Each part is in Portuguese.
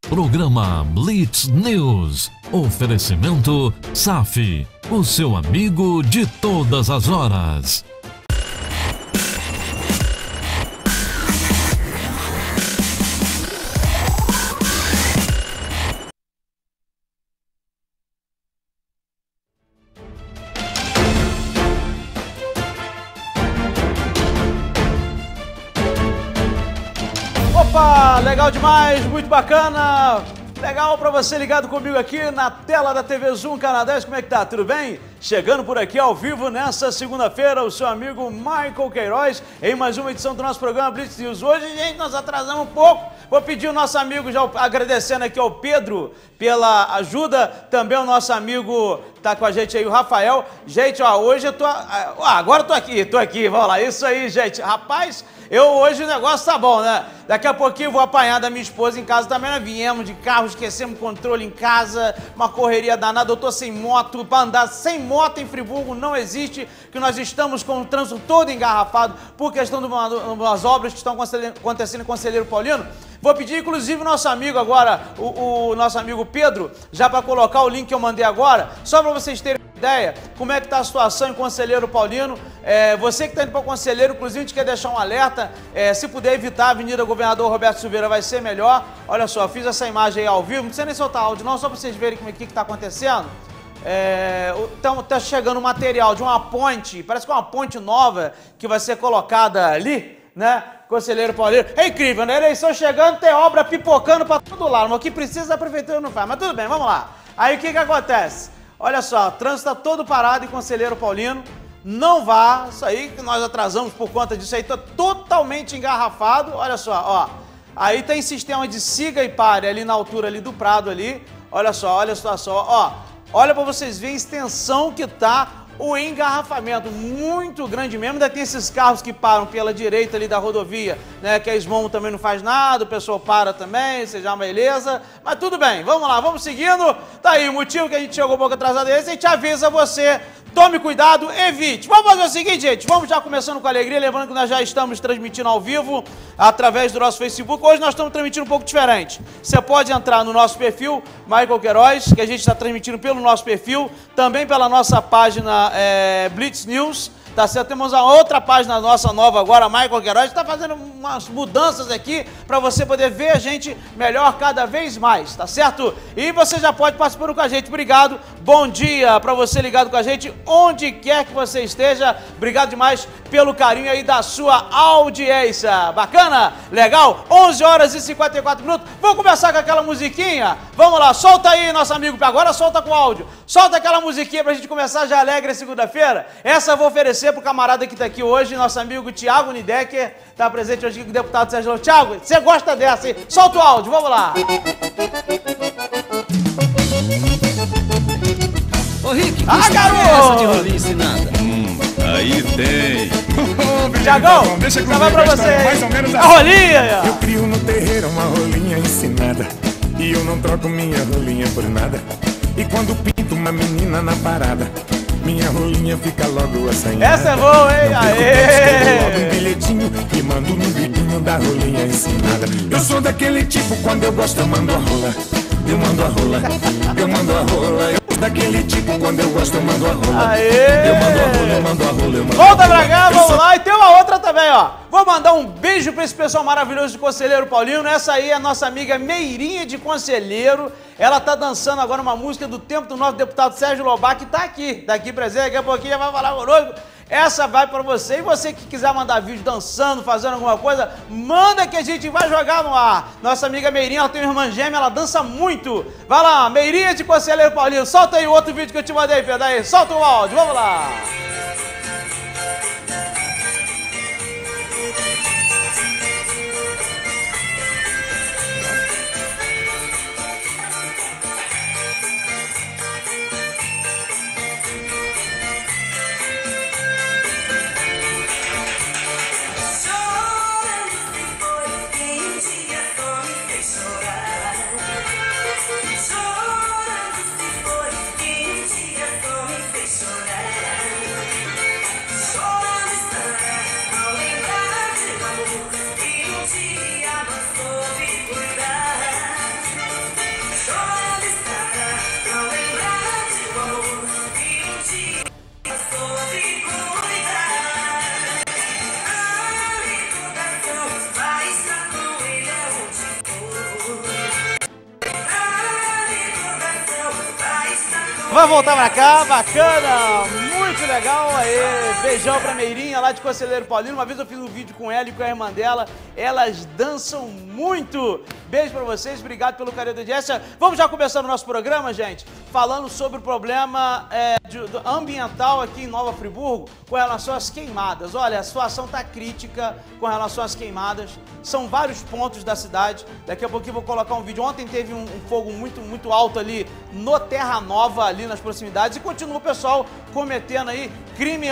Programa Blitz News. Oferecimento SAF, o seu amigo de todas as horas. Opa, legal demais, muito bacana. Legal pra você ligado comigo aqui na tela da TV Zoom Canadá. Como é que tá? Tudo bem? Chegando por aqui ao vivo nessa segunda-feira, o seu amigo Michael Queiroz, em mais uma edição do nosso programa Blitz News. Hoje, gente, nós atrasamos um pouco. Vou pedir o nosso amigo, já agradecendo aqui ao Pedro pela ajuda, também o nosso amigo tá com a gente aí, o Rafael. Gente, ó, hoje eu tô... agora eu tô aqui, vamos lá. Isso aí, gente. Rapaz, hoje o negócio tá bom, né? Daqui a pouquinho eu vou apanhar da minha esposa em casa também. Nós viemos de carro, esquecemos o controle em casa, uma correria danada. Eu tô sem moto, para andar sem moto em Friburgo não existe, que nós estamos com o trânsito todo engarrafado por questão de umas obras que estão acontecendo em Conselheiro Paulino. Vou pedir, inclusive, o nosso amigo agora, o nosso amigo Pedro, já para colocar o link que eu mandei agora, só para vocês terem uma ideia como é que está a situação em Conselheiro Paulino. Você que está indo para o Conselheiro, inclusive, a gente quer deixar um alerta, se puder evitar a Avenida Governador Roberto Silveira vai ser melhor. Olha só, fiz essa imagem aí ao vivo, não precisa nem soltar áudio não, só para vocês verem o que está acontecendo. Então tá chegando material de uma ponte, parece que é uma ponte nova que vai ser colocada ali, né? Conselheiro Paulino. É incrível, né? Eleição chegando, tem obra pipocando pra todo lado, mas o que precisa a prefeitura não faz. Mas tudo bem, vamos lá. Aí o que acontece? Olha só, o trânsito tá todo parado em Conselheiro Paulino. Não vá, isso aí que nós atrasamos por conta disso aí, tá totalmente engarrafado. Olha só, ó. Aí tem sistema de siga e pare ali na altura ali do Prado ali. Olha só, olha a situação, ó. Olha para vocês verem a extensão que tá o engarrafamento, muito grande mesmo. Ainda tem esses carros que param pela direita ali da rodovia, né, que a Esmomo também não faz nada, o pessoal para também, seja uma beleza, mas tudo bem, vamos lá, vamos seguindo. Tá aí o motivo que a gente chegou um pouco atrasado, esse a gente avisa você. Tome cuidado, evite. Vamos fazer o seguinte, gente, vamos já começando com alegria, lembrando que nós já estamos transmitindo ao vivo através do nosso Facebook. Hoje nós estamos transmitindo um pouco diferente. Você pode entrar no nosso perfil, Michael Queiroz, que a gente está transmitindo pelo nosso perfil, também pela nossa página Blitz News. Tá certo? Temos a outra página nossa nova agora, Michael Queiroz, está fazendo umas mudanças aqui para você poder ver a gente melhor cada vez mais, tá certo? E você já pode participar com a gente. Obrigado, bom dia para você ligado com a gente, onde quer que você esteja. Obrigado demais pelo carinho aí da sua audiência. Bacana? Legal? 11 horas e 54 minutos. Vamos começar com aquela musiquinha? Vamos lá, solta aí, nosso amigo. Agora solta com áudio. Solta aquela musiquinha pra gente começar já alegre segunda-feira. Essa eu vou oferecer pro camarada que tá aqui hoje, nosso amigo Thiago Nidecker, tá presente hoje aqui com o deputado Sérgio Lopes. Thiago, você gosta dessa, hein? Solta o áudio, vamos lá. Ô Rick, garoto! essa de rolinha ensinada? Aí tem. Thiagão, deixa já vai pra você. mais ou menos a assim. rolinha. Eu crio no terreiro uma rolinha ensinada, e eu não troco minha rolinha por nada. E quando pinto uma menina na parada, minha rolinha fica logo assanhada. Essa é boa, hein? Aê! Logo um bilhetinho e mando no bichinho da rolinha ensinada. Eu sou daquele tipo, quando eu gosto eu mando a rola. Eu mando a rola, eu mando a rola. Eu sou daquele tipo, quando eu gosto eu mando a rola. Aê! Eu mando a rola, eu mando a rola, eu mando a rola. Volta pra cá, vamos lá. E tem uma outra também, ó. Vou mandar um beijo pra esse pessoal maravilhoso de Conselheiro Paulino. Essa aí é a nossa amiga Meirinha de Conselheiro. Ela tá dançando agora uma música do tempo do nosso deputado Sérgio Lobac, que tá aqui presente, daqui a pouquinho já vai falar conosco. Essa vai pra você. E você que quiser mandar vídeo dançando, fazendo alguma coisa, manda que a gente vai jogar no ar. Nossa amiga Meirinha, ela tem uma irmã gêmea, ela dança muito. Vai lá, Meirinha de Conselheiro Paulino. Solta aí o outro vídeo que eu te mandei, Pedro. Aí, solta o áudio, vamos lá. vai voltar pra cá, bacana, muito legal. Aí, beijão pra Meirinha lá de Conselheiro Paulino. Uma vez eu fiz um vídeo com ela e com a irmã dela, elas dançam muito. Beijo pra vocês, obrigado pelo carinho da audiência. Vamos já começando o nosso programa, gente, falando sobre o problema ambiental aqui em Nova Friburgo com relação às queimadas. Olha, a situação tá crítica com relação às queimadas. São vários pontos da cidade. Daqui a pouquinho eu vou colocar um vídeo. Ontem teve um fogo muito alto ali no Terra Nova, ali nas proximidades, e continua o pessoal cometendo aí crime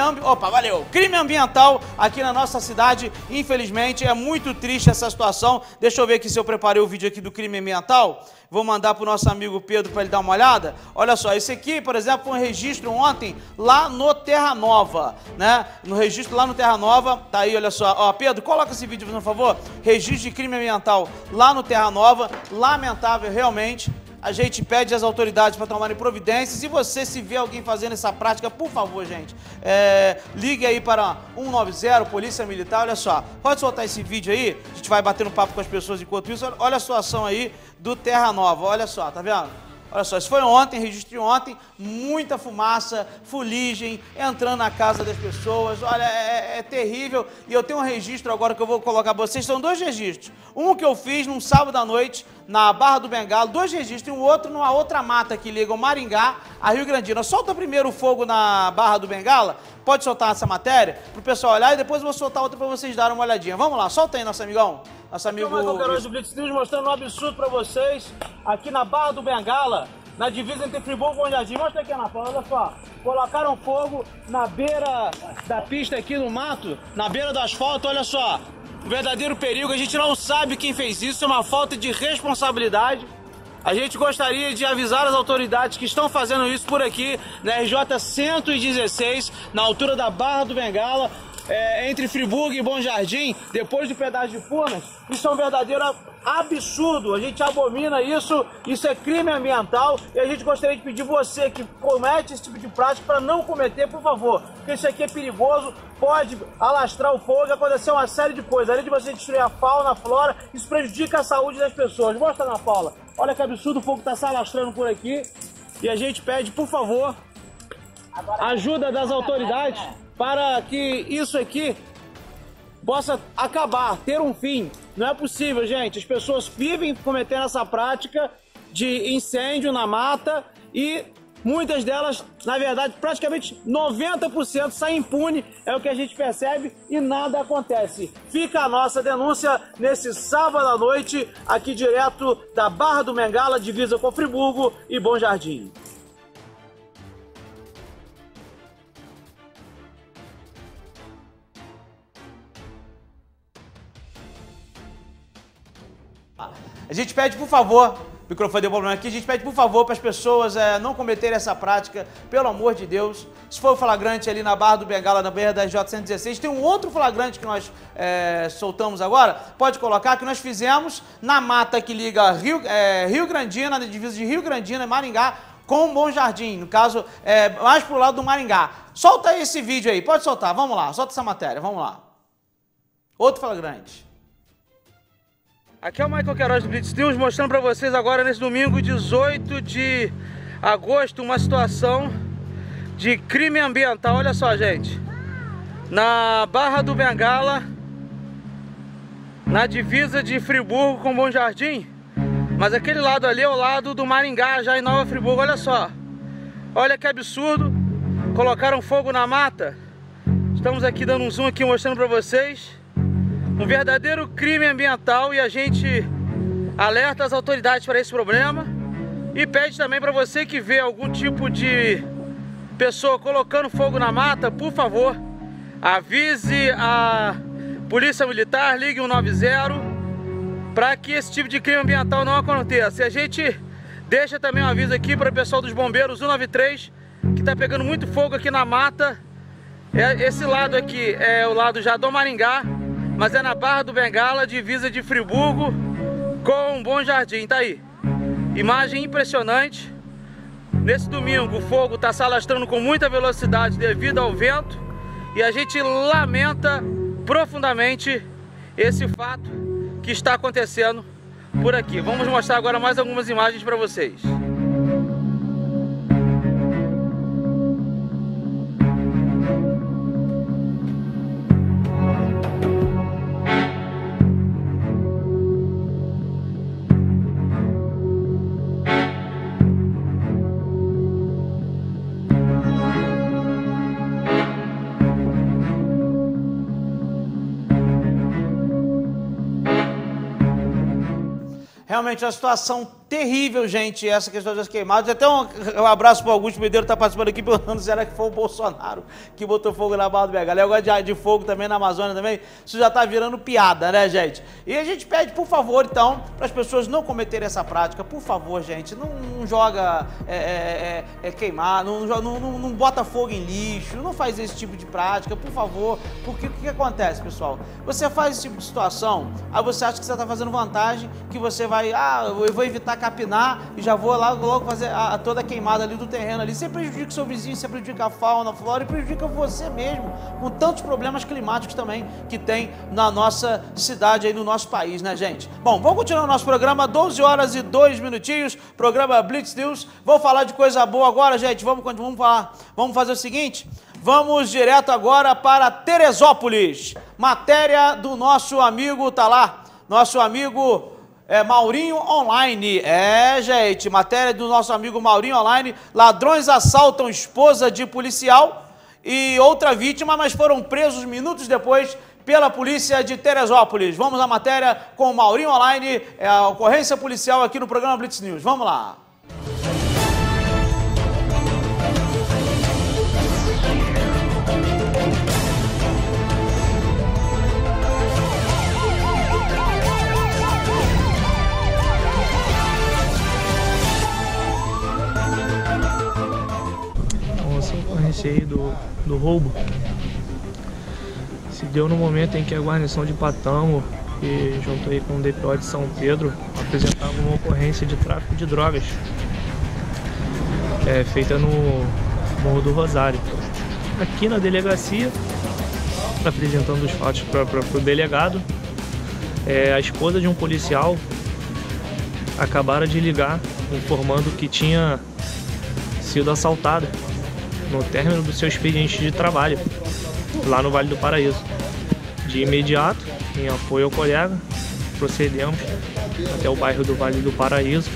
ambiental aqui na nossa cidade. Infelizmente, é muito triste essa situação. Deixa eu ver aqui se eu preparei o vídeo aqui do crime ambiental. Vou mandar pro nosso amigo Pedro para ele dar uma olhada. Olha só, esse aqui, por exemplo, foi um registro ontem lá no Terra Nova, né? No registro lá no Terra Nova, tá aí, olha só. Ó, Pedro, coloca esse vídeo, por favor. Registro de crime ambiental lá no Terra Nova. Lamentável, realmente. A gente pede às autoridades para tomarem providências. Se você se vê alguém fazendo essa prática, por favor, gente, ligue aí para 190, Polícia Militar. Olha só, pode soltar esse vídeo aí? A gente vai batendo papo com as pessoas enquanto isso. Olha a situação aí do Terra Nova, olha só, tá vendo? Olha só, isso foi ontem, registrei ontem, muita fumaça, fuligem, entrando na casa das pessoas. Olha, é terrível. E eu tenho um registro agora que eu vou colocar para vocês, são dois registros. Um que eu fiz num sábado à noite, na Barra do Bengala, dois registros, e um outro numa outra mata que liga o Maringá a Rio Grandina. Solta primeiro o fogo na Barra do Bengala, pode soltar essa matéria, para o pessoal olhar, e depois eu vou soltar outra para vocês darem uma olhadinha. Vamos lá, solta aí, nosso amigão. Nosso amigo Michael Queiroz do Blitz News, mostrando um absurdo para vocês aqui na Barra do Bengala, na divisa entre Friburgo e Bom Jardim. Mostra aqui, Ana Paula, olha só. Colocaram fogo na beira da pista aqui no mato, na beira do asfalto, olha só. Um verdadeiro perigo, a gente não sabe quem fez isso, é uma falta de responsabilidade. A gente gostaria de avisar as autoridades que estão fazendo isso por aqui, na RJ 116, na altura da Barra do Bengala, entre Friburgo e Bom Jardim, depois do pedágio de Furnas. Isso é um verdadeiro absurdo, a gente abomina isso, isso é crime ambiental, e a gente gostaria de pedir você que comete esse tipo de prática para não cometer, por favor, porque isso aqui é perigoso, pode alastrar o fogo, acontecer uma série de coisas, além de você destruir a fauna, a flora, isso prejudica a saúde das pessoas. Mostra, Ana Paula, olha que absurdo, o fogo está se alastrando por aqui, e a gente pede, por favor, ajuda das autoridades para que isso aqui possa acabar, ter um fim. Não é possível, gente. As pessoas vivem cometendo essa prática de incêndio na mata e muitas delas, na verdade, praticamente 90% saem impune, é o que a gente percebe, e nada acontece. Fica a nossa denúncia nesse sábado à noite, aqui direto da Barra do Bengala, divisa com Friburgo e Bom Jardim. A gente pede, por favor, o microfone deu problema aqui, a gente pede, por favor, para as pessoas não cometerem essa prática, pelo amor de Deus. Se for o flagrante ali na Barra do Bengala, na beira da J116, tem um outro flagrante que nós soltamos agora, pode colocar, que nós fizemos na mata que liga Rio Grandina, na divisa de Rio Grandina e Maringá, com Bom Jardim, no caso, mais pro lado do Maringá. Solta aí esse vídeo aí, pode soltar, vamos lá, solta essa matéria, vamos lá. Outro flagrante. Aqui é o Michael Queiroz do Blitz News, mostrando para vocês agora, nesse domingo 18 de agosto, uma situação de crime ambiental. Olha só, gente, na Barra do Bengala, na divisa de Friburgo com Bom Jardim, mas aquele lado ali é o lado do Maringá, já em Nova Friburgo. Olha só, olha que absurdo, colocaram fogo na mata. Estamos aqui dando um zoom aqui, mostrando para vocês. Um verdadeiro crime ambiental, e a gente alerta as autoridades para esse problema e pede também para você que vê algum tipo de pessoa colocando fogo na mata, por favor, avise a Polícia Militar, ligue 190 para que esse tipo de crime ambiental não aconteça. E a gente deixa também um aviso aqui para o pessoal dos bombeiros 193, que está pegando muito fogo aqui na mata. Esse lado aqui é o lado já do Maringá, mas é na Barra do Bengala, divisa de Friburgo com Bom Jardim. Tá aí, imagem impressionante. Nesse domingo o fogo está se alastrando com muita velocidade devido ao vento, e a gente lamenta profundamente esse fato que está acontecendo por aqui. Vamos mostrar agora mais algumas imagens para vocês. Realmente é uma situação terrível, gente, essa questão das queimadas. Até um abraço para o Augusto Medeiros, que está participando aqui, perguntando se era que foi o Bolsonaro que botou fogo na Barra do BH. Eu gosto de fogo também na Amazônia também. Isso já está virando piada, né, gente? E a gente pede, por favor, então, para as pessoas não cometerem essa prática. Por favor, gente, não joga queimar, não bota fogo em lixo, não faz esse tipo de prática, por favor. Porque o que acontece, pessoal? Você faz esse tipo de situação, aí você acha que você está fazendo vantagem, que você vai, eu vou evitar capinar e já vou lá logo fazer toda a queimada ali do terreno ali. Você prejudica o seu vizinho, você prejudica a fauna, a flora e prejudica você mesmo, com tantos problemas climáticos também que tem na nossa cidade aí, no nosso país, né, gente? Bom, vamos continuar o nosso programa, 12 horas e 2 minutinhos, programa Blitz News. Vamos falar de coisa boa agora, gente, vamos fazer o seguinte, vamos direto agora para Teresópolis, matéria do nosso amigo, tá lá, nosso amigo Maurinho Online. Gente, matéria do nosso amigo Maurinho Online. Ladrões assaltam esposa de policial e outra vítima, mas foram presos minutos depois pela polícia de Teresópolis. Vamos à matéria com o Maurinho Online, a ocorrência policial aqui no programa Blitz News. Vamos lá. Aí do roubo se deu no momento em que a guarnição de Patamo, que junto aí com o DPO de São Pedro, apresentava uma ocorrência de tráfico de drogas feita no Morro do Rosário. Aqui na delegacia, apresentando os fatos para o delegado, a esposa de um policial acabaram de ligar informando que tinha sido assaltada no término do seu expediente de trabalho, lá no Vale do Paraíso. De imediato, em apoio ao colega, procedemos até o bairro do Vale do Paraíso.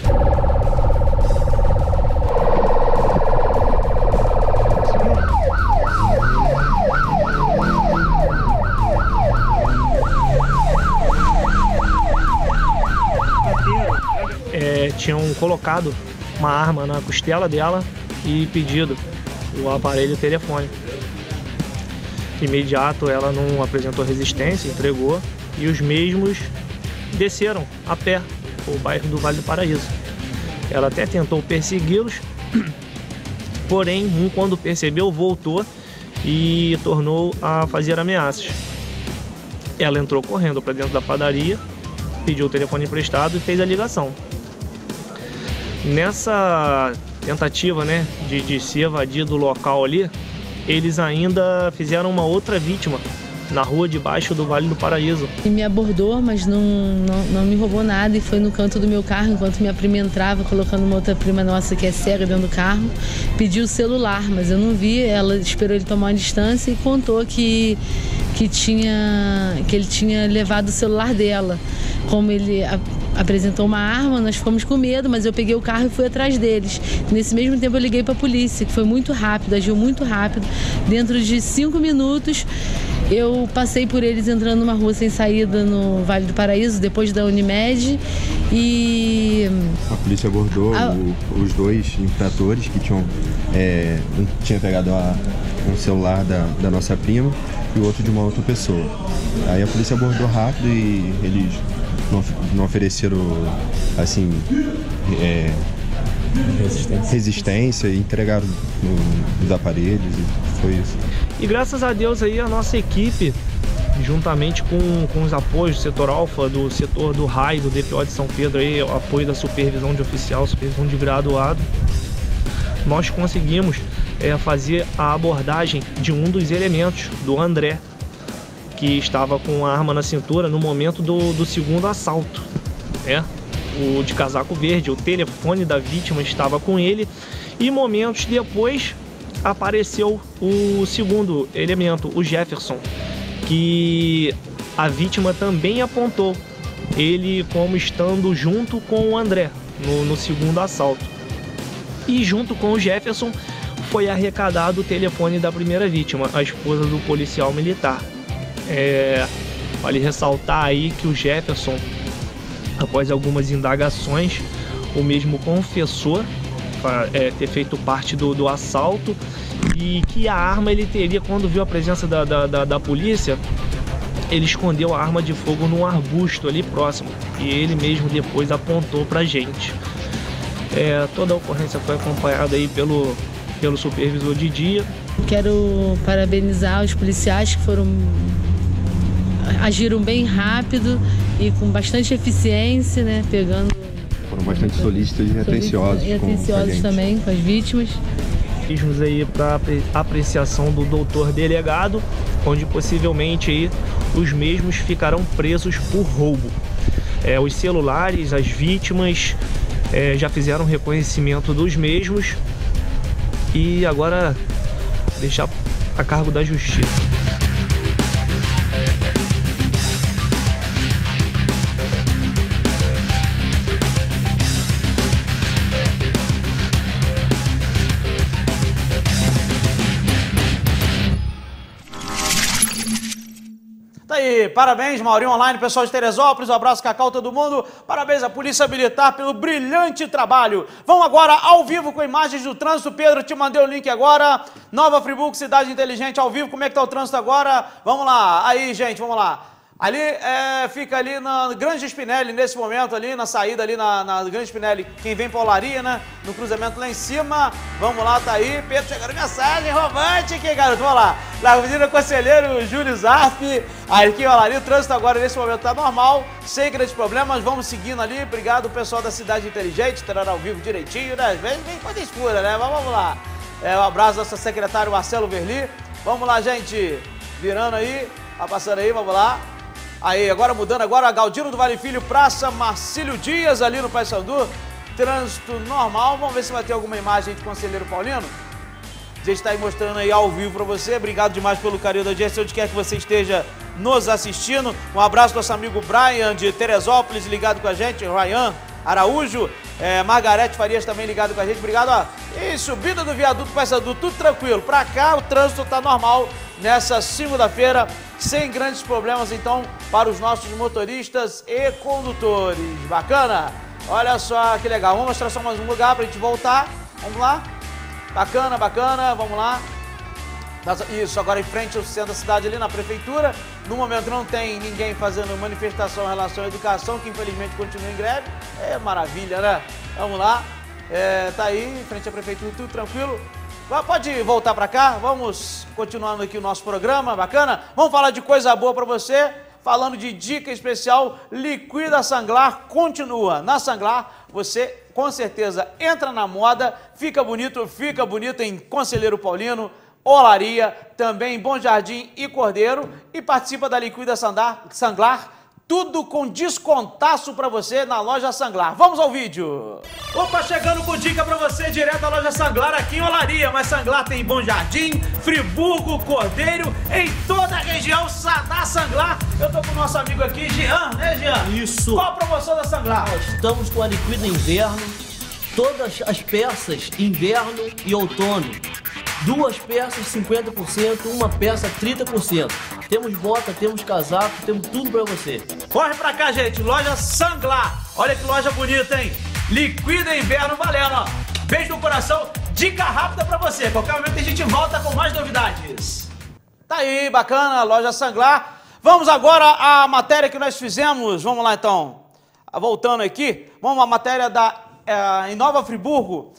Tinham colocado uma arma na costela dela e pedido o aparelho telefônico. De imediato ela não apresentou resistência, entregou, e os mesmos desceram a pé o bairro do Vale do Paraíso. Ela até tentou persegui-los, porém um, quando percebeu, voltou e tornou a fazer ameaças. Ela entrou correndo para dentro da padaria, pediu o telefone emprestado e fez a ligação. Nessa tentativa, né, de se evadir do local ali, eles ainda fizeram uma outra vítima na rua de baixo do Vale do Paraíso. Ele me abordou, mas não me roubou nada, e foi no canto do meu carro, enquanto minha prima entrava, colocando uma outra prima nossa que é cega dentro do carro, pediu o celular, mas eu não vi. Ela esperou ele tomar uma distância e contou que ele tinha levado o celular dela. Como ele apresentou uma arma, nós ficamos com medo, mas eu peguei o carro e fui atrás deles. Nesse mesmo tempo eu liguei para a polícia, que foi muito rápido, agiu muito rápido. Dentro de 5 minutos eu passei por eles entrando numa rua sem saída no Vale do Paraíso, depois da Unimed, e a polícia abordou os dois infratores que tinham um tinha pegado um celular da nossa prima e o outro de uma outra pessoa. Aí a polícia abordou rápido e eles não ofereceram assim resistência e entregaram os aparelhos, e foi isso. E graças a Deus aí a nossa equipe, juntamente com os apoios do setor Alfa, do setor do RAI, do DPO de São Pedro, aí, o apoio da supervisão de oficial, supervisão de graduado, nós conseguimos fazer a abordagem de um dos elementos, do André, que estava com a arma na cintura no momento do segundo assalto, o de casaco verde. O telefone da vítima estava com ele, e momentos depois apareceu o segundo elemento, o Jefferson, que a vítima também apontou ele como estando junto com o André no segundo assalto. E junto com o Jefferson foi arrecadado o telefone da primeira vítima, a esposa do policial militar. Vale ressaltar aí que o Jefferson Após algumas indagações, o mesmo confessou ter feito parte do assalto e que a arma ele teria, quando viu a presença da polícia, ele escondeu a arma de fogo num arbusto ali próximo e ele mesmo depois apontou pra gente. Toda a ocorrência foi acompanhada aí pelo supervisor de dia. Quero parabenizar os policiais que agiram bem rápido e com bastante eficiência, né? Foram bastante solícitos e atenciosos também com as vítimas. Mesmos aí para apreciação do doutor delegado, onde possivelmente aí os mesmos ficarão presos por roubo. Os celulares, as vítimas já fizeram reconhecimento dos mesmos e agora deixar a cargo da justiça. Tá aí, parabéns, Maurinho Online, pessoal de Teresópolis, um abraço, Cacau, todo mundo. Parabéns à Polícia Militar pelo brilhante trabalho. Vamos agora ao vivo com imagens do trânsito. Pedro, te mandei o link agora. Nova Friburgo, cidade inteligente, ao vivo. Como é que tá o trânsito agora? Vamos lá, aí, gente, vamos lá. Ali, fica ali na Grande Spinelli, nesse momento ali, na saída ali na Grande Spinelli, quem vem pra Olaria, né? No cruzamento lá em cima. Vamos lá, tá aí. Pedro, chegando mensagem romântica, garoto. Vamos lá. Na Avenida Conselheiro Júlio Zarf, aqui em Olaria, o trânsito agora nesse momento tá normal, sem grandes problemas. Vamos seguindo ali. Obrigado, pessoal da Cidade Inteligente, terá ao vivo direitinho, né? Às vezes vem coisa escura, né? Mas vamos lá. Um abraço ao nosso secretário Marcelo Verli. Vamos lá, gente. Virando aí, passando aí, vamos lá. Aí, agora mudando agora, Galdino do Vale Filho, Praça Marcílio Dias, ali no Paissandu. Trânsito normal. Vamos ver se vai ter alguma imagem de Conselheiro Paulino. A gente está aí mostrando aí ao vivo para você. Obrigado demais pelo carinho da audiência, onde quer que você esteja nos assistindo. Um abraço ao nosso amigo Brian de Teresópolis, ligado com a gente. Ryan Araújo, Margarete Farias também ligado com a gente. Obrigado. Ó. E subida do viaduto Paissandu, tudo tranquilo. Para cá o trânsito está normal nessa segunda-feira, sem grandes problemas, então, para os nossos motoristas e condutores. Bacana? Olha só que legal. Vamos mostrar só mais um lugar para a gente voltar. Vamos lá? Bacana, bacana. Vamos lá. Isso, agora em frente ao centro da cidade, ali na prefeitura. No momento não tem ninguém fazendo manifestação em relação à educação, que infelizmente continua em greve. Maravilha, né? Vamos lá. Tá aí, em frente à prefeitura, tudo tranquilo. Pode voltar para cá, vamos continuando aqui o nosso programa, bacana? Vamos falar de coisa boa para você, falando de dica especial, Liquida Sanglar continua. Na Sanglar, você com certeza entra na moda, fica bonito em Conselheiro Paulino, Olaria, também em Bom Jardim e Cordeiro, e participa da Liquida Sanglar, tudo com descontaço para você na loja Sanglar. Vamos ao vídeo. Opa, chegando com dica para você direto da loja Sanglar aqui em Olaria, mas Sanglar tem em Bom Jardim, Friburgo, Cordeiro, em toda a região da Sanglar. Eu tô com o nosso amigo aqui, Jean, né, Jean? Isso. Qual a promoção da Sanglar? Estamos com a Liquida Inverno, todas as peças inverno e outono. 2 peças 50%, uma peça 30%. Temos bota, temos casaco, temos tudo pra você. Corre pra cá, gente, loja Sanglar. Olha que loja bonita, hein? Liquida Inverno valendo, ó. Beijo no coração, dica rápida pra você. Qualquer momento a gente volta com mais novidades. Tá aí, bacana, loja Sanglar. Vamos agora à matéria que nós fizemos. Vamos lá, então. Voltando aqui, vamos à matéria em Nova Friburgo.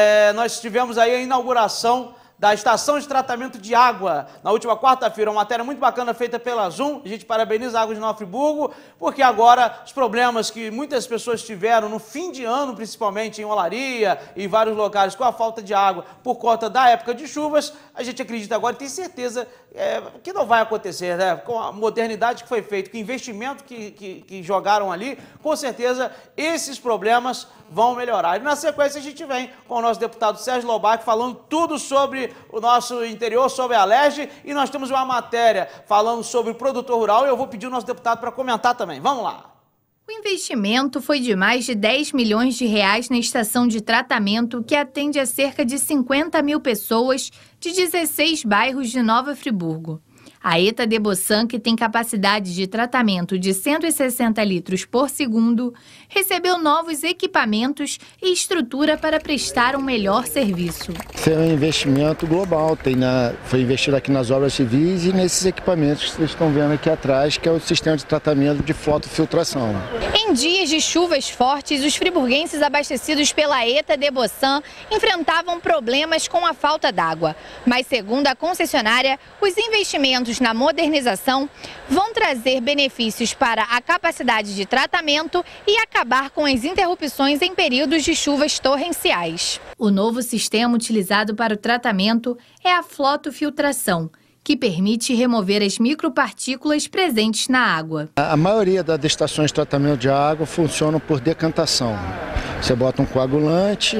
Nós tivemos aí a inauguração da estação de tratamento de água na última quarta-feira, uma matéria muito bacana feita pela Zoom. A gente parabeniza a Água de Nova Friburgo, porque agora os problemas que muitas pessoas tiveram no fim de ano, principalmente em Olaria e em vários locais, com a falta de água por conta da época de chuvas, a gente acredita agora e tem certeza que não vai acontecer, né? Com a modernidade que foi feita, com o investimento que jogaram ali, com certeza esses problemas vão melhorar. E na sequência a gente vem com o nosso deputado Sérgio Lobac falando tudo sobre o nosso interior, sobre a Alerj, e nós temos uma matéria falando sobre o produtor rural e eu vou pedir o nosso deputado para comentar também. Vamos lá. O investimento foi de mais de 10 milhões de reais na estação de tratamento que atende a cerca de 50 mil pessoas de 16 bairros de Nova Friburgo. A ETA Debosan, que tem capacidade de tratamento de 160 litros por segundo, recebeu novos equipamentos e estrutura para prestar um melhor serviço. Esse é um investimento global, foi investido aqui nas obras civis e nesses equipamentos que vocês estão vendo aqui atrás, que é o sistema de tratamento de flotofiltração. Em dias de chuvas fortes, os friburguenses abastecidos pela ETA Debosan enfrentavam problemas com a falta d'água. Mas, segundo a concessionária, os investimentos na modernização vão trazer benefícios para a capacidade de tratamento e acabar com as interrupções em períodos de chuvas torrenciais. O novo sistema utilizado para o tratamento é a flotofiltração, que permite remover as micropartículas presentes na água. A maioria das estações de tratamento de água funcionam por decantação. Você bota um coagulante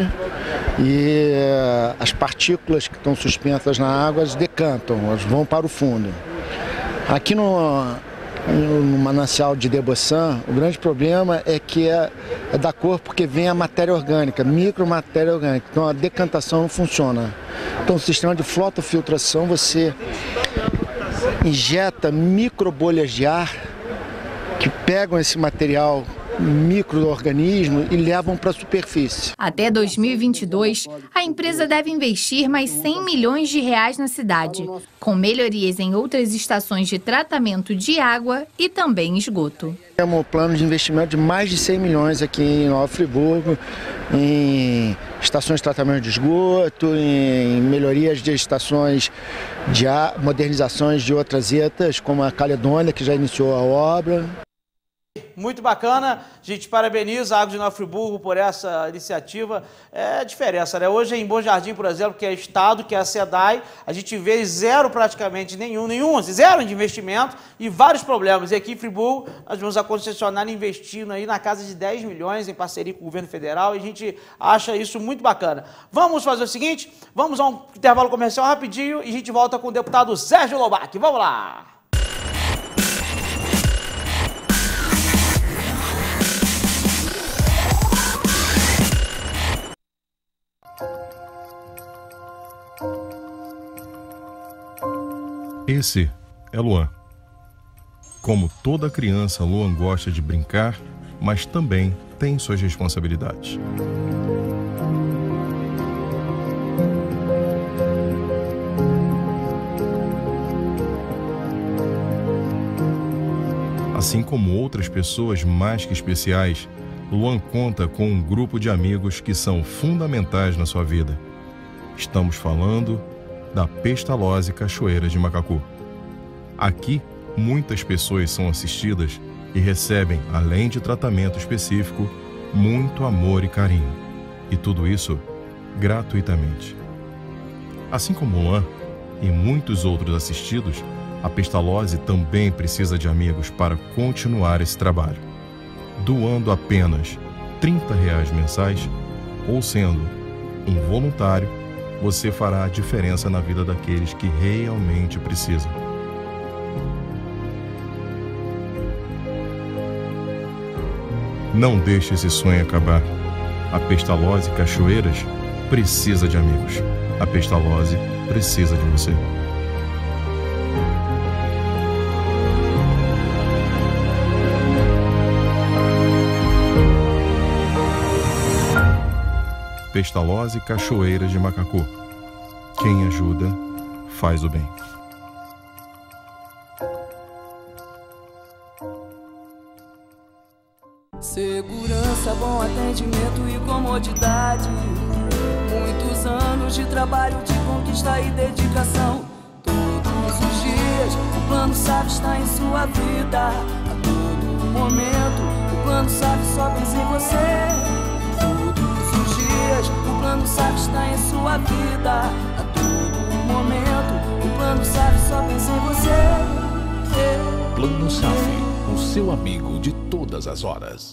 e as partículas que estão suspensas na água decantam, elas vão para o fundo. Aqui no manancial de Debosan, o grande problema é que é da cor porque vem a matéria orgânica, micromatéria orgânica, então a decantação não funciona. Então o sistema de flotofiltração, você injeta microbolhas de ar que pegam esse material micro-organismo e levam para a superfície. Até 2022, a empresa deve investir mais 100 milhões de reais na cidade, com melhorias em outras estações de tratamento de água e também esgoto. Temos um plano de investimento de mais de 100 milhões aqui em Nova Friburgo, em estações de tratamento de esgoto, em melhorias de estações de modernizações de outras ETAs, como a Caledônia, que já iniciou a obra. Muito bacana, a gente parabeniza a Água de Nova Friburgo por essa iniciativa. É a diferença, né? Hoje em Bom Jardim, por exemplo, que é Estado, que é a SEDAI, a gente vê zero praticamente, zero de investimento e vários problemas. E aqui em Friburgo, nós vamos a concessionária investindo aí na casa de 10 milhões em parceria com o governo federal e a gente acha isso muito bacana. Vamos fazer o seguinte, vamos a um intervalo comercial rapidinho e a gente volta com o deputado Sérgio Lobac. Vamos lá! Esse é Luan. Como toda criança, Luan gosta de brincar, mas também tem suas responsabilidades. Assim como outras pessoas mais que especiais, Luan conta com um grupo de amigos que são fundamentais na sua vida. Estamos falando da Pestalozzi Cachoeira de Macacu. Aqui, muitas pessoas são assistidas e recebem, além de tratamento específico, muito amor e carinho. E tudo isso gratuitamente. Assim como Luan e muitos outros assistidos, a Pestalozzi também precisa de amigos para continuar esse trabalho. Doando apenas R$30 mensais ou sendo um voluntário, você fará a diferença na vida daqueles que realmente precisam. Não deixe esse sonho acabar. A Pestalozzi Cachoeiras precisa de amigos. A Pestalozzi precisa de você. Pestalozzi Cachoeiras de Macacu. Quem ajuda, faz o bem. Segurança, bom atendimento e comodidade. Muitos anos de trabalho, de conquista e dedicação. Todos os dias, o Plano SAF está em sua vida. A todo momento, o Plano SAF só pensa em você. O Plano SAF está em sua vida. A todo momento, o Plano SAF só pensa em você. Plano SAF, o seu amigo de todas as horas.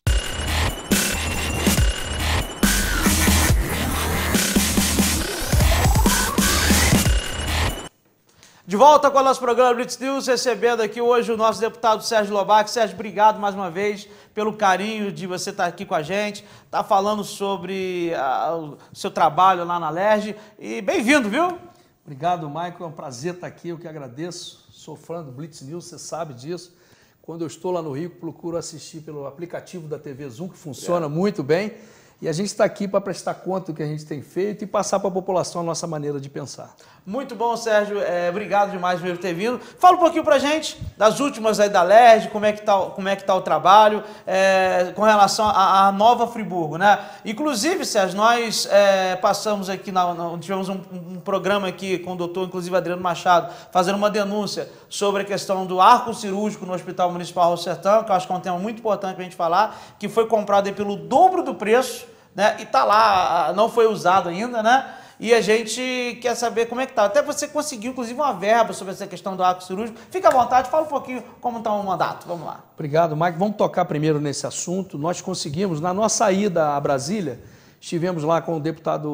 De volta com o nosso programa Blitz News, recebendo aqui hoje o nosso deputado Sérgio Lobac. Sérgio, obrigado mais uma vez pelo carinho de você estar aqui com a gente, tá falando sobre o seu trabalho lá na LERJ e bem-vindo, viu? Obrigado, Michael, é um prazer estar aqui, eu que agradeço. sou fã do Blitz News, você sabe disso. Quando eu estou lá no Rio, procuro assistir pelo aplicativo da TV Zoom, que funciona muito bem. E a gente está aqui para prestar conta do que a gente tem feito e passar para a população a nossa maneira de pensar. Muito bom, Sérgio. Obrigado demais por ter vindo. Fala um pouquinho pra gente das últimas aí da LERJ, como é que tá o trabalho com relação à Nova Friburgo, né? Inclusive, Sérgio, nós passamos aqui, tivemos um programa aqui com o doutor, inclusive Adriano Machado, fazendo uma denúncia sobre a questão do arco cirúrgico no Hospital Municipal Rosso Sertão, que eu acho que é um tema muito importante pra gente falar, que foi comprado aí pelo dobro do preço, né? E tá lá, não foi usado ainda, né? E a gente quer saber como é que tá. Até você conseguiu, inclusive, uma verba sobre essa questão do arco cirúrgico. Fica à vontade, fala um pouquinho como está o mandato. Vamos lá. Obrigado, Mike. Vamos tocar primeiro nesse assunto. Nós conseguimos, na nossa ida a Brasília, estivemos lá com o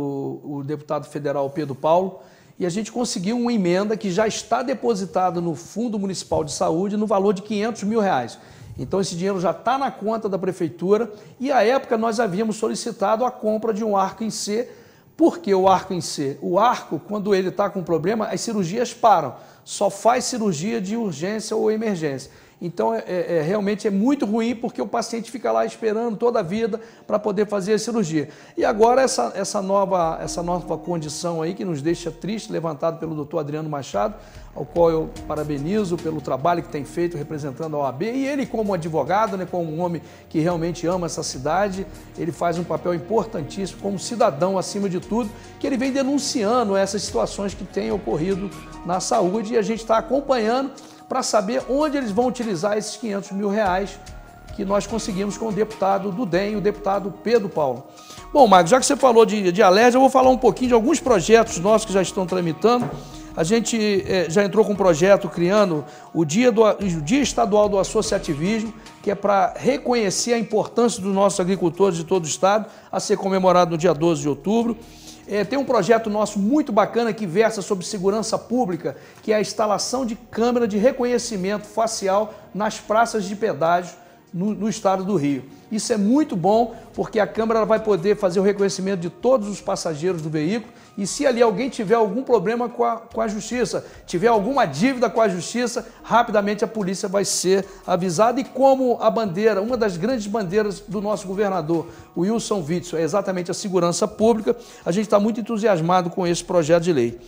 deputado federal Pedro Paulo, e a gente conseguiu uma emenda que já está depositada no Fundo Municipal de Saúde no valor de R$500 mil. Então esse dinheiro já está na conta da prefeitura e à época nós havíamos solicitado a compra de um arco em C. Por que o arco em C? O arco, quando ele está com problema, as cirurgias param. Só faz cirurgia de urgência ou emergência. Então, realmente é muito ruim porque o paciente fica lá esperando toda a vida para poder fazer a cirurgia. E agora essa nova condição aí que nos deixa triste, levantado pelo doutor Adriano Machado, ao qual eu parabenizo pelo trabalho que tem feito representando a OAB. E ele, como advogado, né, como um homem que realmente ama essa cidade, ele faz um papel importantíssimo como cidadão, acima de tudo, que ele vem denunciando essas situações que têm ocorrido na saúde e a gente está acompanhando para saber onde eles vão utilizar esses R$500 mil que nós conseguimos com o deputado do DEM, o deputado Pedro Paulo. Bom, Marcos, já que você falou de LERJ, eu vou falar um pouquinho de alguns projetos nossos que já estão tramitando. A gente já entrou com um projeto criando o Dia Estadual do Associativismo, que é para reconhecer a importância dos nossos agricultores de todo o estado, a ser comemorado no dia 12 de outubro. Tem um projeto nosso muito bacana que versa sobre segurança pública, que é a instalação de câmera de reconhecimento facial nas praças de pedágio no estado do Rio. Isso é muito bom porque a câmera vai poder fazer o reconhecimento de todos os passageiros do veículo e se ali alguém tiver algum problema com a justiça, tiver alguma dívida com a justiça, rapidamente a polícia vai ser avisada. E como a bandeira, uma das grandes bandeiras do nosso governador, o Wilson Witzel, é exatamente a segurança pública, a gente está muito entusiasmado com esse projeto de lei.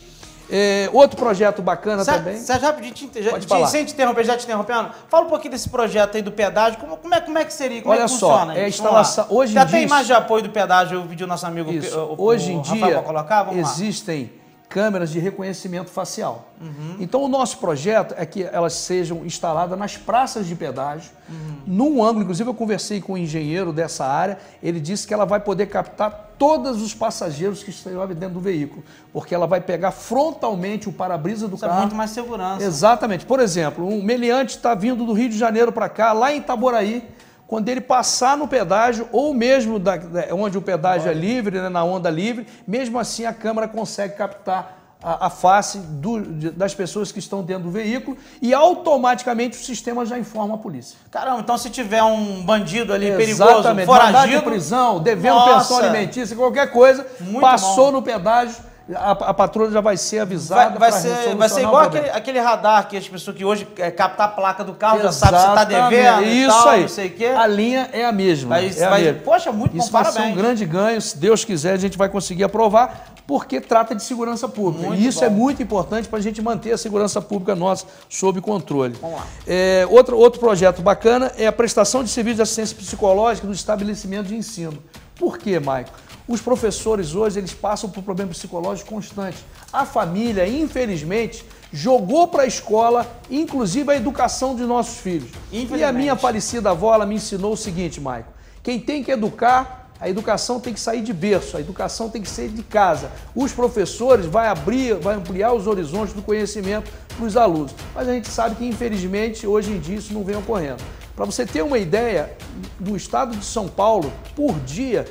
Outro projeto bacana também. Sérgio, rapidinho, sem te interromper, já te interrompendo, fala um pouquinho desse projeto aí do pedágio, como é que seria, como Olha é que funciona? Olha só, a instalação, hoje já em dia... tem imagem de apoio do pedágio, eu pedi o nosso amigo hoje em Rafael dia para colocar, vamos existem câmeras de reconhecimento facial. Então o nosso projeto é que elas sejam instaladas nas praças de pedágio, num ângulo, inclusive eu conversei com um engenheiro dessa área, ele disse que ela vai poder captar todos os passageiros que estão dentro do veículo, porque ela vai pegar frontalmente o para-brisa do carro. É muito mais segurança. Exatamente. Por exemplo, um meliante está vindo do Rio de Janeiro para cá, lá em Itaboraí, quando ele passar no pedágio, ou mesmo onde o pedágio é livre, né, na onda livre, mesmo assim a câmera consegue captar a face das pessoas que estão dentro do veículo e automaticamente o sistema já informa a polícia. Caramba, então se tiver um bandido ali Exatamente, perigoso, foragido... de prisão, devendo pensão alimentícia, qualquer coisa, passou no pedágio, a patrulha já vai ser avisada. Vai ser igual aquele radar que as pessoas que hoje captar a placa do carro já sabe se está devendo e tal, aí. Não sei o quê. A linha é a mesma. Poxa, muito bom, isso vai parabéns. ser um grande ganho, se Deus quiser a gente vai conseguir aprovar, porque trata de segurança pública. Muito e isso bom. é muito importante para a gente manter a segurança pública nossa sob controle. Vamos lá. Outro projeto bacana é a prestação de serviço de assistência psicológica no estabelecimento de ensino. Por quê, Maico? Os professores hoje eles passam por problema psicológico constante. A família, infelizmente, jogou para a escola, inclusive a educação de nossos filhos. E a minha falecida avó, ela me ensinou o seguinte, Maico, quem tem que educar, a educação tem que sair de berço, a educação tem que ser de casa. Os professores vai ampliar os horizontes do conhecimento para os alunos. Mas a gente sabe que, infelizmente, hoje em dia isso não vem ocorrendo. Para você ter uma ideia, no estado de São Paulo, por dia,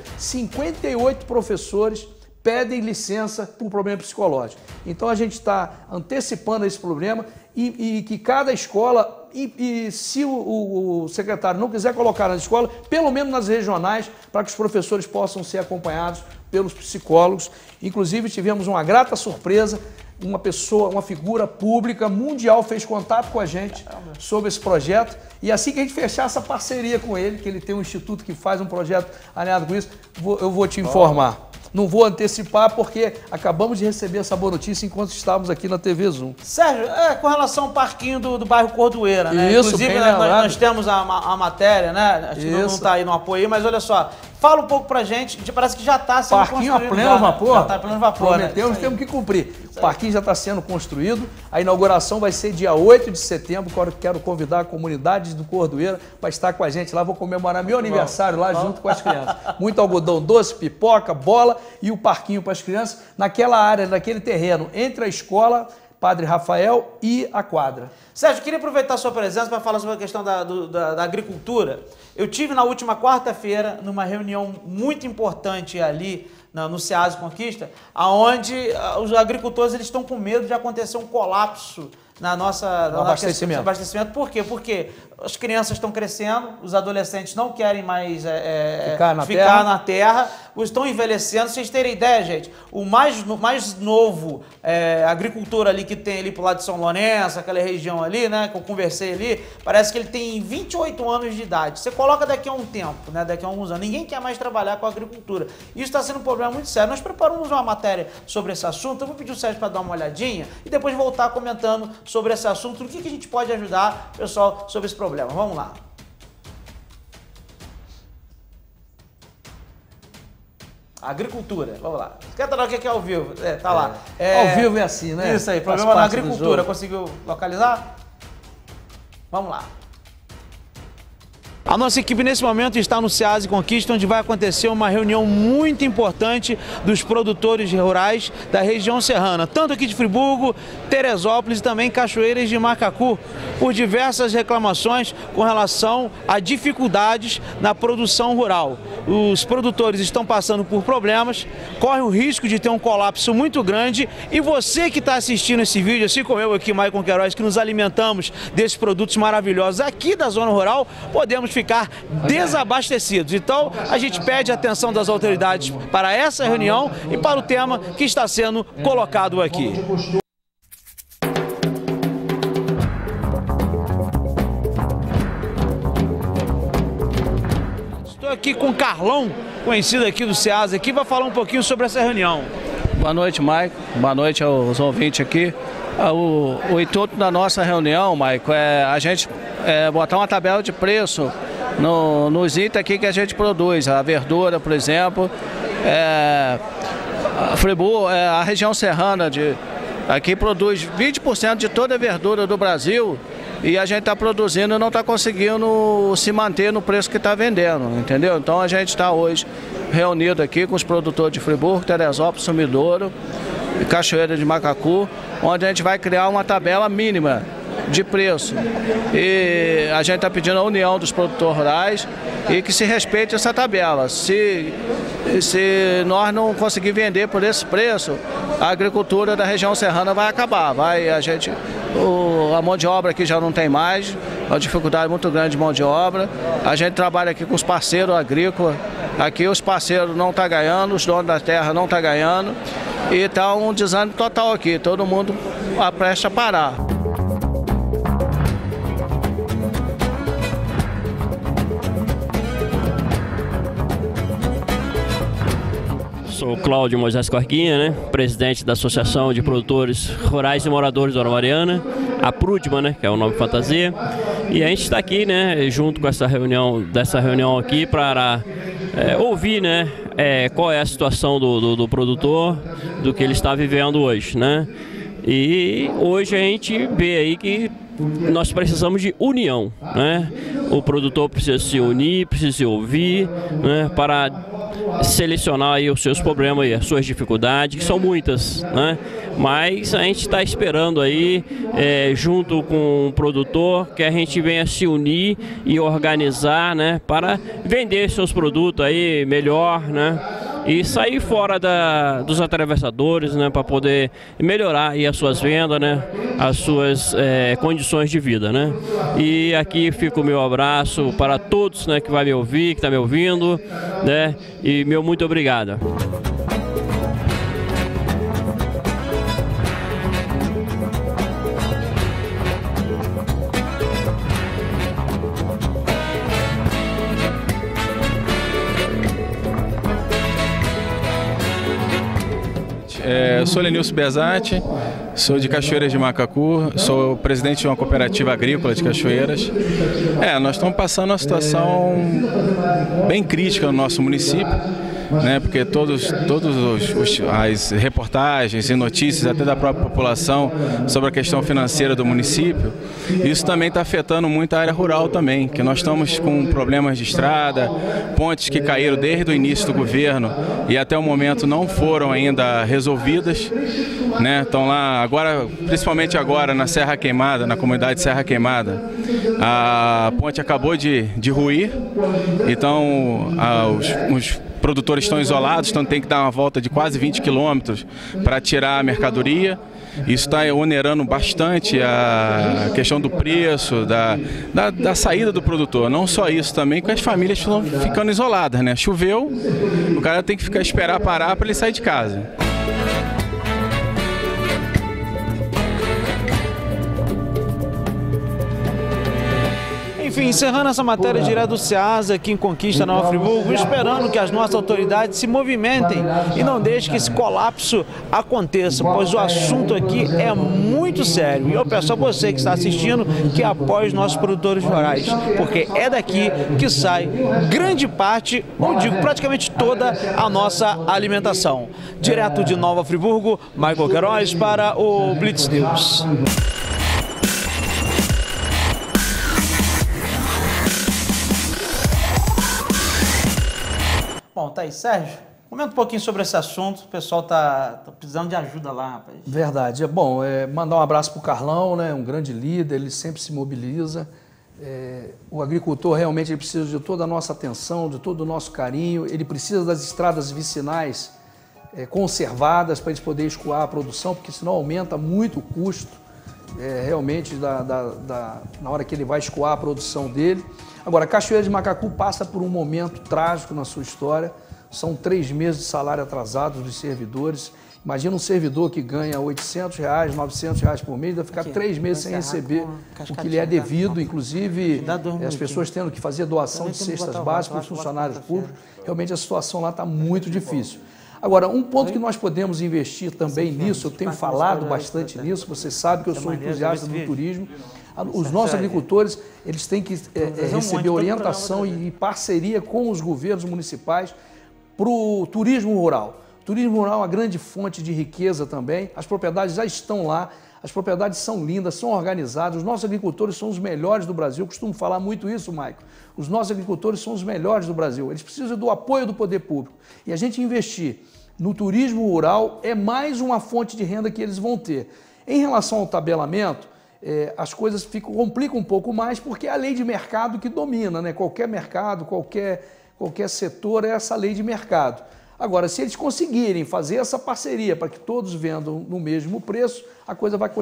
58 professores pedem licença por problema psicológico. Então a gente está antecipando esse problema e que cada escola, se o secretário não quiser colocar na escola, pelo menos nas regionais, para que os professores possam ser acompanhados pelos psicólogos. Inclusive tivemos uma grata surpresa uma pessoa, uma figura pública mundial fez contato com a gente sobre esse projeto. E assim que a gente fechar essa parceria com ele, que ele tem um instituto que faz um projeto alinhado com isso, eu vou te informar. Não vou antecipar porque acabamos de receber essa boa notícia enquanto estávamos aqui na TV Zoom. Sérgio, com relação ao parquinho do bairro Cordoeira, né? Isso, inclusive nós temos a matéria, né? A gente não está aí no apoio, mas olha só, fala um pouco pra gente, parece que já está sendo parquinho construído. Parquinho a pleno vapor? Já está a pleno vapor, prometemos, temos que cumprir. O parquinho já está sendo construído, a inauguração vai ser dia 8 de setembro, quero convidar a comunidade do Cordoeira para estar com a gente lá, vou comemorar meu aniversário lá junto com as crianças. Muito algodão doce, pipoca, bola e o parquinho para as crianças naquela área, naquele terreno, entre a escola Padre Rafael e a quadra. Sérgio, queria aproveitar a sua presença para falar sobre a questão da agricultura. Eu tive na última quarta-feira numa reunião muito importante ali no SEASI Conquista, onde os agricultores eles estão com medo de acontecer um colapso no abastecimento. Por quê? Porque as crianças estão crescendo, os adolescentes não querem mais ficar na terra, estão envelhecendo. Vocês terem ideia, gente, o mais novo agricultor ali que tem ali pro lado de São Lourenço, aquela região ali, né, que eu conversei ali, parece que ele tem 28 anos de idade. Você coloca daqui a um tempo, né, daqui a alguns anos, ninguém quer mais trabalhar com a agricultura. Isso está sendo um problema muito sério. Nós preparamos uma matéria sobre esse assunto, eu vou pedir o Sérgio para dar uma olhadinha e depois voltar comentando sobre esse assunto, o que a gente pode ajudar, pessoal, sobre esse problema. Vamos lá. Agricultura, vamos lá. Quer falar o que é ao vivo? Tá lá. Ao vivo é assim, né? Isso aí, problema na agricultura. Conseguiu localizar? Vamos lá. A nossa equipe nesse momento está no SEASI Conquista, onde vai acontecer uma reunião muito importante dos produtores rurais da região serrana, tanto aqui de Friburgo, Teresópolis e também Cachoeiras de Macacu, por diversas reclamações com relação a dificuldades na produção rural. Os produtores estão passando por problemas, correm o risco de ter um colapso muito grande e você que está assistindo esse vídeo, assim como eu aqui, Maicon Queiroz, que nos alimentamos desses produtos maravilhosos aqui da zona rural, podemos ficar desabastecidos. Então, a gente pede a atenção das autoridades para essa reunião e para o tema que está sendo colocado aqui. Estou aqui com o Carlão, conhecido aqui do SEASI, que vai falar um pouquinho sobre essa reunião. Boa noite, Maicon. Boa noite aos ouvintes aqui. O intuito da nossa reunião, Maicon, é a gente botar uma tabela de preço nos itens aqui que a gente produz. A verdura, por exemplo, Friburgo, a região serrana aqui produz 20% de toda a verdura do Brasil e a gente está produzindo e não está conseguindo se manter no preço que está vendendo, entendeu? Então a gente está hoje reunido aqui com os produtores de Friburgo, Teresópolis, Sumidouro e Cachoeira de Macacu, onde a gente vai criar uma tabela mínima de preço. E a gente está pedindo a união dos produtores rurais e que se respeite essa tabela. Se nós não conseguirmos vender por esse preço, a agricultura da região serrana vai acabar. A mão de obra aqui já não tem mais, uma dificuldade muito grande de mão de obra. A gente trabalha aqui com os parceiros agrícolas. Aqui os parceiros não estão ganhando, os donos da terra não estão ganhando. E está um desânimo total aqui, todo mundo apresta a parar. Sou Cláudio Moisés Corquinha, né? Presidente da Associação de Produtores Rurais e Moradores da Mariana, a Prudma, né? Que é o nome fantasia. E a gente está aqui, né? Junto com essa reunião aqui para ouvir, né? Qual é a situação do produtor, do que ele está vivendo hoje, né? E hoje a gente vê aí que nós precisamos de união, né? O produtor precisa se unir, precisa se ouvir, né? Para selecionar aí os seus problemas e as suas dificuldades, que são muitas, né? Mas a gente está esperando aí, junto com o produtor, que a gente venha se unir e organizar, né? Para vender seus produtos aí melhor, né? E sair fora dos atravessadores, né, para poder melhorar aí as suas vendas, né, as suas condições de vida, né. E aqui fica o meu abraço para todos, né, que vai me ouvir, que está me ouvindo, né, e meu muito obrigado. Eu sou Lenilson Bezatti, sou de Cachoeiras de Macacu, sou presidente de uma cooperativa agrícola de Cachoeiras. Nós estamos passando uma situação bem crítica no nosso município, né, porque todas as reportagens e notícias até da própria população sobre a questão financeira do município, isso também está afetando muito a área rural também, que nós estamos com problemas de estrada, pontes que caíram desde o início do governo e até o momento não foram ainda resolvidas, né? Estão lá agora, principalmente agora na Serra Queimada, na comunidade Serra Queimada, a ponte acabou de ruir, então os produtores estão isolados, então tem que dar uma volta de quase 20 quilômetros para tirar a mercadoria. Isso está onerando bastante a questão do preço, da saída do produtor. Não só isso, também que as famílias estão ficando isoladas, né? Choveu, o cara tem que esperar parar para ele sair de casa. Enfim, encerrando essa matéria direto do Ceasa aqui em Conquista, Nova Friburgo, esperando que as nossas autoridades se movimentem e não deixem que esse colapso aconteça, pois o assunto aqui é muito sério. E eu peço a você que está assistindo que apoie os nossos produtores rurais, porque é daqui que sai grande parte, ou digo praticamente toda a nossa alimentação. Direto de Nova Friburgo, Michael Queiroz para o Blitz News. Bom, tá aí, Sérgio, comenta um pouquinho sobre esse assunto, o pessoal tá precisando de ajuda lá, rapaz. Verdade, mandar um abraço para o Carlão, né, um grande líder, ele sempre se mobiliza. O agricultor realmente ele precisa de toda a nossa atenção, de todo o nosso carinho, ele precisa das estradas vicinais conservadas para eles poderem escoar a produção, porque senão aumenta muito o custo realmente na hora que ele vai escoar a produção dele. Agora, Cachoeira de Macacu passa por um momento trágico na sua história. São 3 meses de salário atrasado dos servidores. Imagina um servidor que ganha R$800, R$900 por mês, vai ficar 3 meses sem receber o que lhe é devido, inclusive as pessoas tendo que fazer doação de cestas básicas para os funcionários públicos. Realmente a situação lá está muito difícil. Agora, um ponto que nós podemos investir também nisso, eu tenho falado bastante nisso, você sabe que eu sou entusiasta do turismo. Os nossos agricultores, eles têm que receber orientação e parceria com os governos municipais para o turismo rural. O turismo rural é uma grande fonte de riqueza também, as propriedades já estão lá, as propriedades são lindas, são organizadas, os nossos agricultores são os melhores do Brasil, eu costumo falar muito isso, Maico. Os nossos agricultores são os melhores do Brasil, eles precisam do apoio do poder público. E a gente investir no turismo rural é mais uma fonte de renda que eles vão ter. Em relação ao tabelamento, as coisas complicam um pouco mais porque é a lei de mercado que domina, né? Qualquer mercado, qualquer setor é essa lei de mercado. Agora, se eles conseguirem fazer essa parceria para que todos vendam no mesmo preço, a coisa vai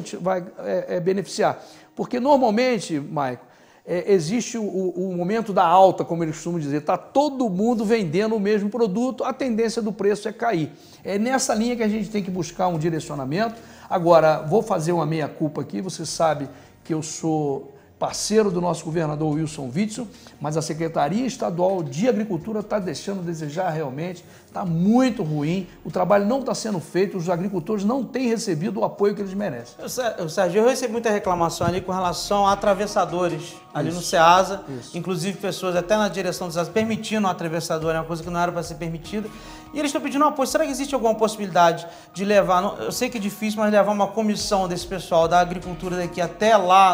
beneficiar. Porque normalmente, Maico, existe o momento da alta, como eles costumam dizer, está todo mundo vendendo o mesmo produto, a tendência do preço é cair. É nessa linha que a gente tem que buscar um direcionamento. Agora, vou fazer uma meia-culpa aqui, você sabe que eu sou parceiro do nosso governador Wilson Witzel, mas a Secretaria Estadual de Agricultura está deixando a desejar realmente, está muito ruim, o trabalho não está sendo feito, os agricultores não têm recebido o apoio que eles merecem. Sérgio, eu recebi muita reclamação ali com relação a atravessadores ali no Ceasa, inclusive pessoas até na direção do Ceasa permitindo um atravessador, é uma coisa que não era para ser permitida. E eles estão pedindo um apoio. Será que existe alguma possibilidade de levar, eu sei que é difícil, mas levar uma comissão desse pessoal da agricultura daqui até lá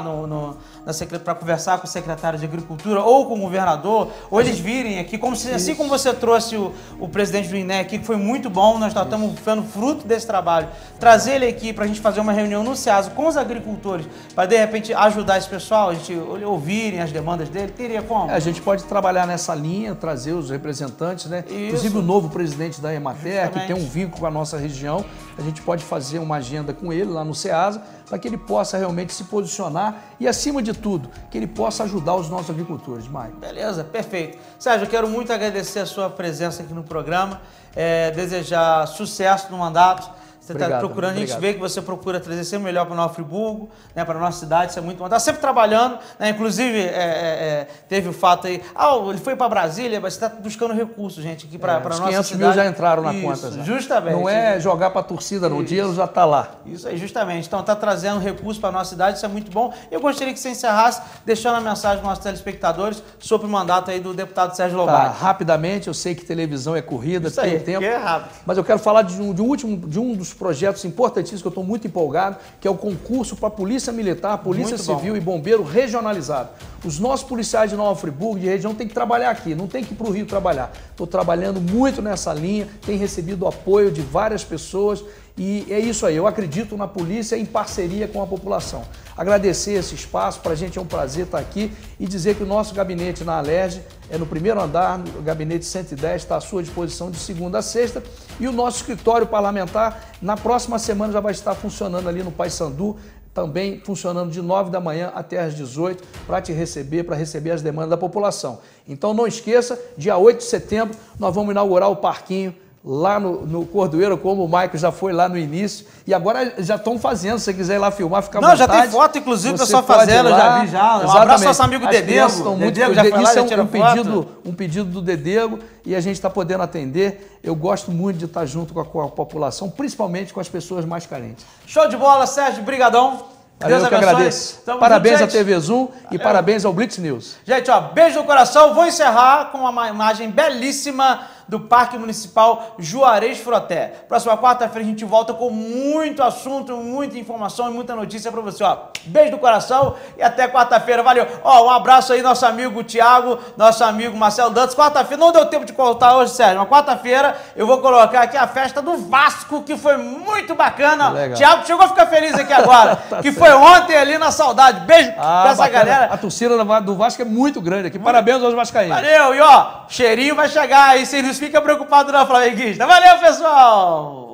para conversar com o secretário de Agricultura ou com o governador, ou eles virem aqui, assim como você trouxe o presidente do INE aqui, que foi muito bom, nós estamos vendo fruto desse trabalho, trazer ele aqui para a gente fazer uma reunião no Ceasa com os agricultores, para de repente ajudar esse pessoal, a gente ouvirem as demandas dele, teria como? A gente pode trabalhar nessa linha, trazer os representantes, né? Inclusive o novo presidente da Emater, que tem um vínculo com a nossa região, a gente pode fazer uma agenda com ele lá no Ceasa, para que ele possa realmente se posicionar e, acima de tudo, que ele possa ajudar os nossos agricultores, Maicon. Beleza, perfeito. Sérgio, eu quero muito agradecer a sua presença aqui no programa, desejar sucesso no mandato. Você está procurando, a gente vê que você procura trazer sempre melhor para Nova Friburgo, né, para a nossa cidade, isso é muito bom. Está sempre trabalhando, né, inclusive teve o fato aí, ele foi para Brasília, mas você está buscando recursos, gente, aqui para a nossa 500 cidade. mil já entraram na conta. Já. Justamente. Não é jogar para a torcida, no dia já está lá. Isso aí, justamente. Então está trazendo recursos para a nossa cidade, isso é muito bom. Eu gostaria que você encerrasse deixando a mensagem para os nossos telespectadores sobre o mandato aí do deputado Sérgio Lombardi. Rapidamente, eu sei que televisão é corrida, isso tem aí, tempo. É rápido. Mas eu quero falar de um dos projetos importantíssimos que eu estou muito empolgado, que é o concurso para Polícia Militar, Polícia Civil e Bombeiro regionalizado. Os nossos policiais de Nova Friburgo, de região, têm que trabalhar aqui, não tem que ir para o Rio trabalhar. Estou trabalhando muito nessa linha, tenho recebido apoio de várias pessoas e é isso aí, eu acredito na polícia em parceria com a população. Agradecer esse espaço, para a gente é um prazer estar aqui e dizer que o nosso gabinete na Alerj é no primeiro andar, o gabinete 110, está à sua disposição de segunda a sexta. E o nosso escritório parlamentar, na próxima semana, já vai estar funcionando ali no Paissandu, também funcionando de 9 da manhã até às 18, para te receber, para receber as demandas da população. Então não esqueça, dia 8 de setembro, nós vamos inaugurar o parquinho lá no Cordoeiro, como o Maicon já foi lá no início. E agora já estão fazendo, se você quiser ir lá filmar, fica à vontade. Já tem foto, inclusive, do pessoal fazendo, eu já vi já. Um abraço ao nosso amigo Dedego. Dedego já foi lá, já tira foto. Um pedido do Dedego e a gente está podendo atender. Eu gosto muito de estar junto com a população, principalmente com as pessoas mais carentes. Show de bola, Sérgio, brigadão. Deus eu que agradeço. Parabéns à TV Zoom e parabéns ao Blitz News. Gente, beijo no coração. Vou encerrar com uma imagem belíssima do Parque Municipal Juarez Froté. Próxima quarta-feira a gente volta com muito assunto, muita informação e muita notícia para você. Beijo no coração e até quarta-feira. Valeu. Um abraço aí, nosso amigo Thiago, nosso amigo Marcelo Dantas. Quarta-feira, não deu tempo de contar hoje, Sérgio, mas quarta-feira eu vou colocar aqui a festa do Vasco, que foi muito bacana. Legal. Thiago chegou a ficar feliz aqui agora, que foi ontem ali na Saudade. Beijo pra essa galera. A torcida do Vasco é muito grande aqui. Parabéns aos vascaínos. Valeu. E cheirinho vai chegar aí, vocês não ficam preocupados não, flamenguista. Valeu, pessoal!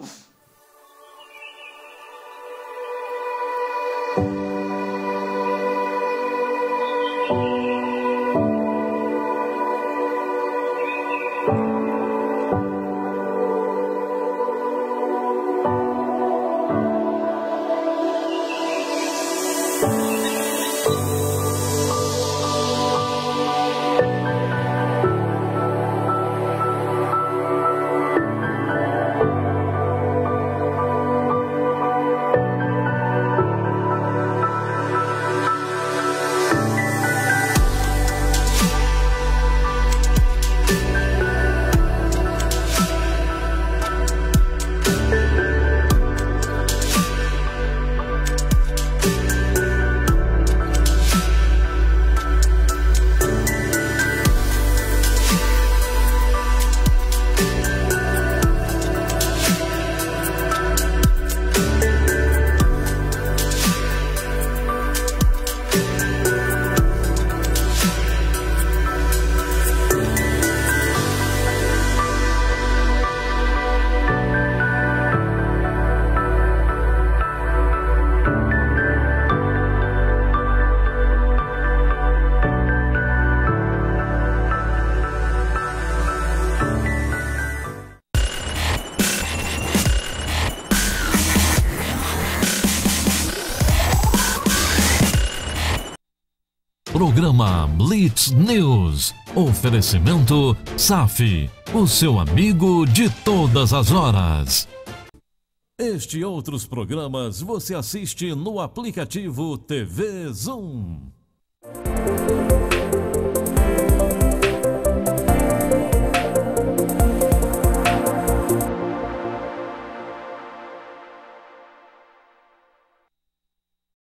Programa Blitz News. Oferecimento SAF, o seu amigo de todas as horas. Este e outros programas você assiste no aplicativo TV Zoom.